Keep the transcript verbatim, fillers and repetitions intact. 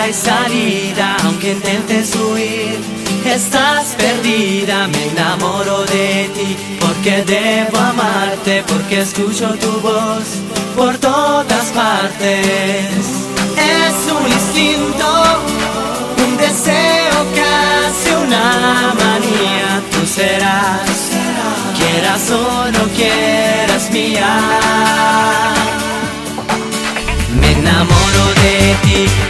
hay salida, aunque intentes huir, estás perdida. Me enamoro de ti porque debo amarte, porque escucho tu voz por todas partes. Es un instinto, un deseo, casi una manía. Tú serás, quieras o no quieras, mía. Me enamoro de ti